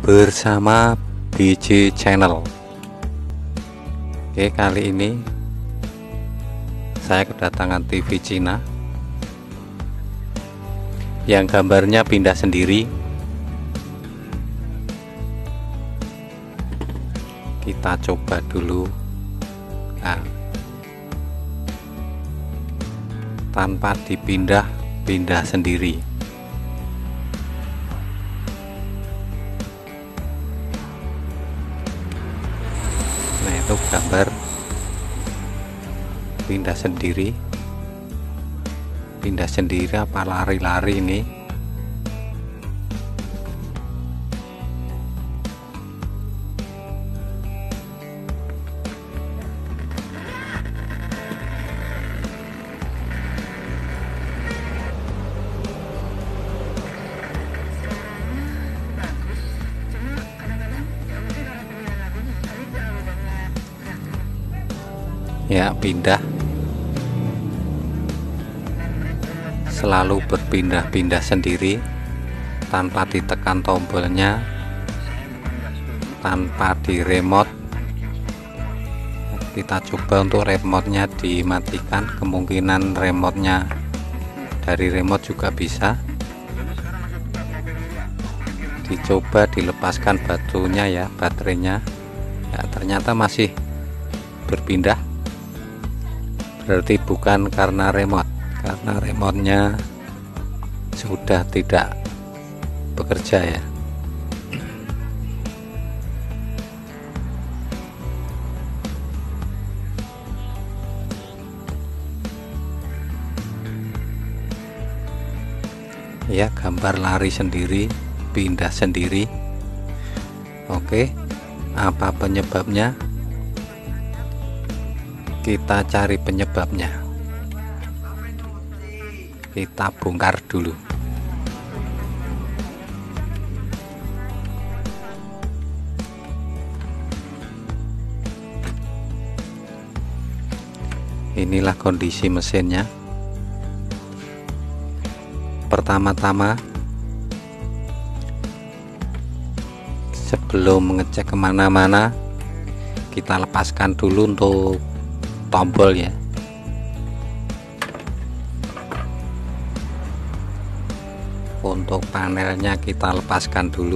bersama BJ Channel. Oke, kali ini saya kedatangan TV Cina yang gambarnya pindah sendiri. Kita coba dulu. Nah, tanpa pindah sendiri. Nah, itu gambar pindah sendiri apa lari-lari ini. Ya, pindah, selalu berpindah-pindah sendiri tanpa ditekan tombolnya, tanpa di remote. Kita coba untuk remote-nya dimatikan, kemungkinan remote-nya dari remote juga bisa. Dicoba dilepaskan batunya ya, baterainya ya, ternyata masih berpindah. Berarti bukan karena remote, karena remote-nya sudah tidak bekerja ya. Ya, gambar lari sendiri, pindah sendiri. Oke, apa penyebabnya? Kita cari penyebabnya, kita bongkar dulu. Inilah kondisi mesinnya. Pertama-tama, sebelum mengecek kemana-mana, kita lepaskan dulu untuk tombol ya. Untuk panelnya kita lepaskan dulu.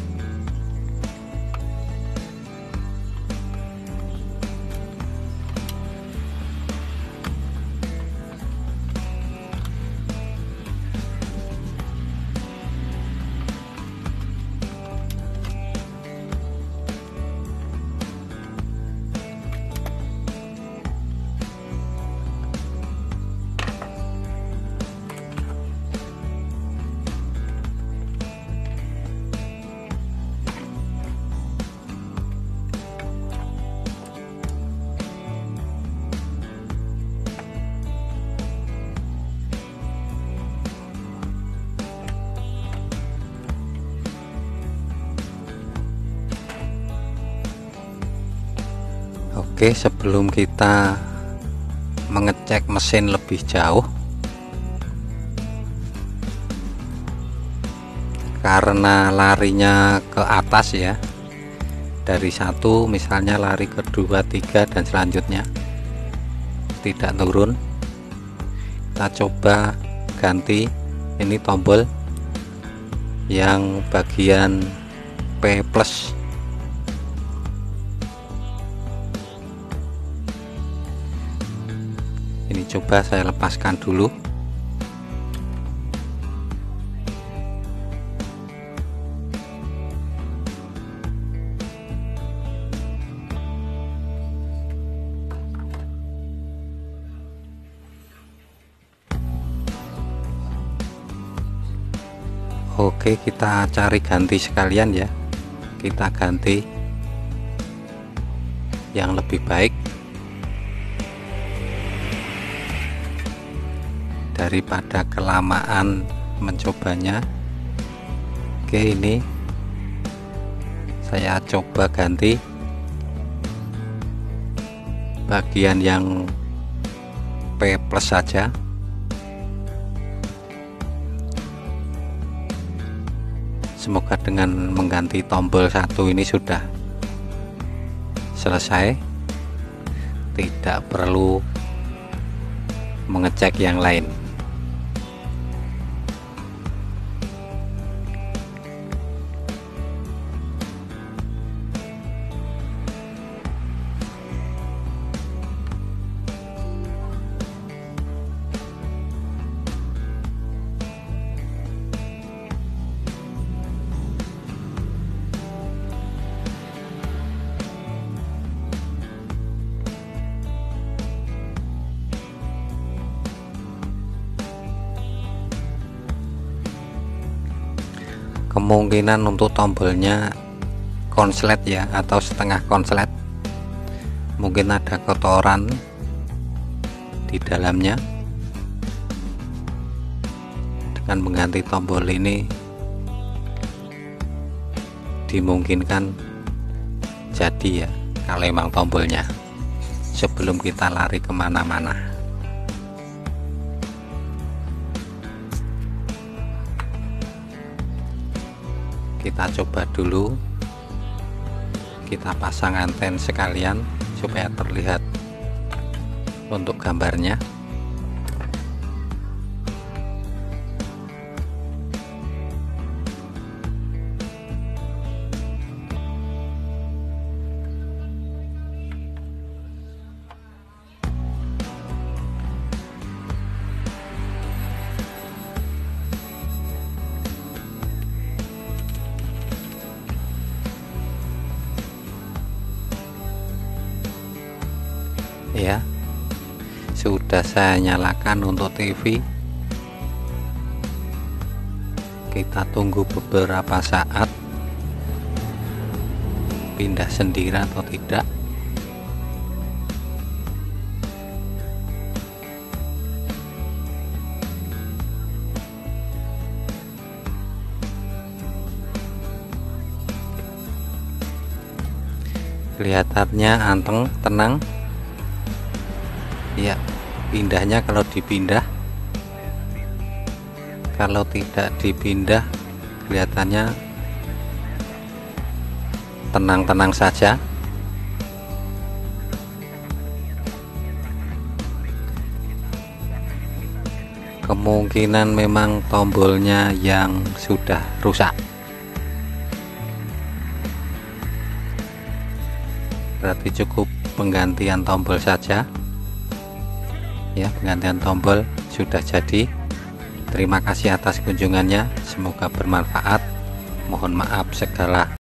Oke, sebelum kita mengecek mesin lebih jauh, karena larinya ke atas ya, dari satu misalnya lari ke 2, 3 dan selanjutnya tidak turun, kita coba ganti ini tombol yang bagian P plus. Ini coba saya lepaskan dulu. Oke, kita cari ganti sekalian ya. Kita ganti yang lebih baik daripada kelamaan mencobanya. Oke, ini saya coba ganti bagian yang P plus saja. Semoga dengan mengganti tombol satu ini sudah selesai, tidak perlu mengecek yang lain. Kemungkinan untuk tombolnya konslet ya, atau setengah konslet, mungkin ada kotoran di dalamnya. Dengan mengganti tombol ini dimungkinkan jadi ya, kalau emang tombolnya, sebelum kita lari kemana-mana. Kita coba dulu, kita pasang anten sekalian supaya terlihat untuk gambarnya. Ya, sudah saya nyalakan untuk TV. Kita tunggu beberapa saat pindah sendiri atau tidak. Kelihatannya anteng, tenang ya. Pindahnya kalau dipindah, kalau tidak dipindah kelihatannya tenang-tenang saja. Kemungkinan memang tombolnya yang sudah rusak, berarti cukup penggantian tombol saja ya. Penggantian tombol sudah jadi. Terima kasih atas kunjungannya, semoga bermanfaat. Mohon maaf segala